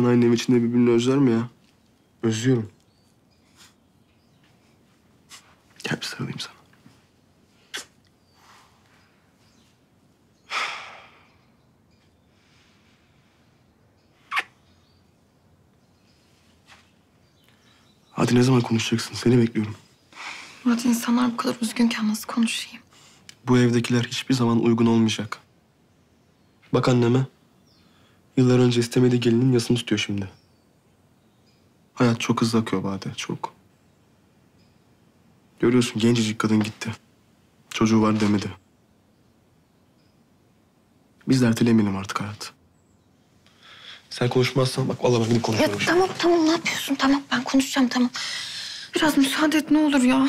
İnsan aynı ev içinde birbirini özler mi ya? Özlüyorum. Gel bir sarılayım sana. Hadi ne zaman konuşacaksın? Seni bekliyorum. Murat, insanlar bu kadar üzgünken nasıl konuşayım? Bu evdekiler hiçbir zaman uygun olmayacak. Bak anneme. Yıllar önce istemediği gelinin yasını tutuyor şimdi. Hayat çok hızlı akıyor Bade, çok. Görüyorsun gencecik kadın gitti. Çocuğu var demedi. Biz de ertelemeyelim artık hayat. Sen konuşmazsan bak vallahi ben gidip Ya konuşuyorum şimdi. tamam ne yapıyorsun? Tamam ben konuşacağım tamam. Biraz müsaade et ne olur ya.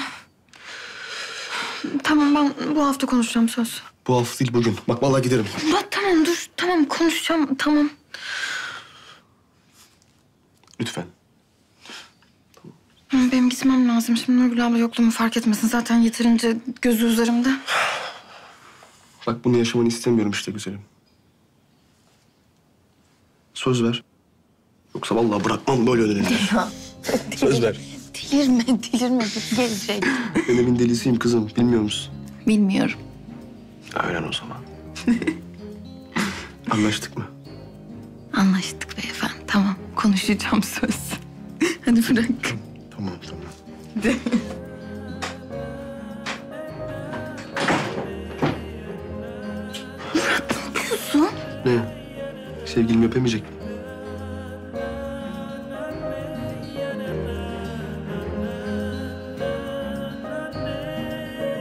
Tamam ben bu hafta konuşacağım söz. Bu hafta değil bugün. Bak vallahi giderim. Murat tamam dur tamam konuşacağım tamam. Lütfen. Benim gitmem lazım. Şimdi Nurgül abla yokluğumu fark etmesin. Zaten yeterince gözü üzerimde. Bak bunu yaşamanı istemiyorum işte güzelim. Söz ver. Yoksa vallahi bırakmam böyle ödenebilir. Söz ver. Delirme bu gelecek. Ben evin delisiyim kızım. Bilmiyor musun? Bilmiyorum. Öğren o zaman. Anlaştık mı? Anlaştık beyefendi. Tamam konuşacağım söz. Hadi bırak. Tamam. Ne yapıyorsun? Ne? Sevgilimi öpemeyecek mi?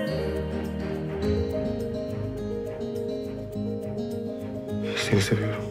Seni seviyorum.